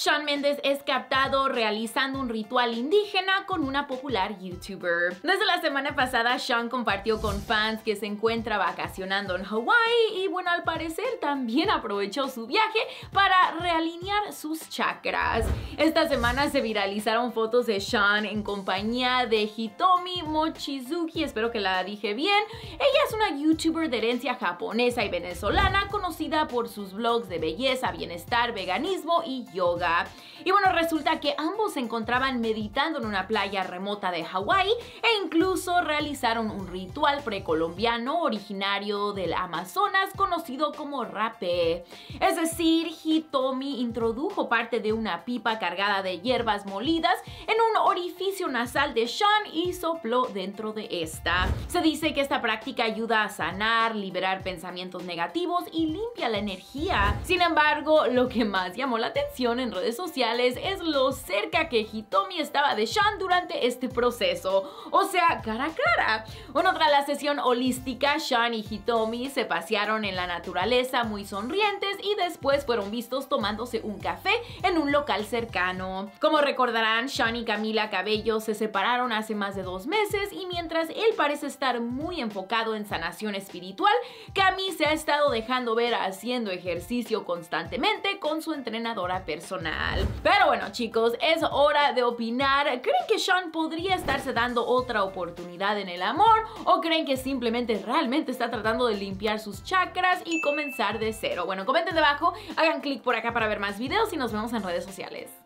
Shawn Mendes es captado realizando un ritual indígena con una popular youtuber. Desde la semana pasada, Shawn compartió con fans que se encuentra vacacionando en Hawái y bueno, al parecer también aprovechó su viaje para realinear sus chakras. Esta semana se viralizaron fotos de Shawn en compañía de Hitomi Mochizuki, espero que la dije bien. Ella es una youtuber de herencia japonesa y venezolana conocida por sus vlogs de belleza, bienestar, veganismo y yoga. Y bueno, resulta que ambos se encontraban meditando en una playa remota de Hawái e incluso realizaron un ritual precolombiano originario del Amazonas conocido como rapé. Es decir, Hitomi introdujo parte de una pipa cargada de hierbas molidas en un orificio nasal de Shawn y sopló dentro de esta. Se dice que esta práctica ayuda a sanar, liberar pensamientos negativos y limpia la energía. Sin embargo, lo que más llamó la atención en redes sociales es lo cerca que Hitomi estaba de Shawn durante este proceso, o sea, cara a cara. Bueno, tras la sesión holística, Shawn y Hitomi se pasearon en la naturaleza muy sonrientes y después fueron vistos tomándose un café en un local cercano. Como recordarán, Shawn y Camila Cabello se separaron hace más de 2 meses y mientras él parece estar muy enfocado en sanación espiritual, Cami se ha estado dejando ver haciendo ejercicio constantemente con su entrenadora personal. Pero bueno, chicos, es hora de opinar. ¿Creen que Shawn podría estarse dando otra oportunidad en el amor? ¿O creen que simplemente realmente está tratando de limpiar sus chakras y comenzar de cero? Bueno, comenten debajo, hagan clic por acá para ver más videos y nos vemos en redes sociales.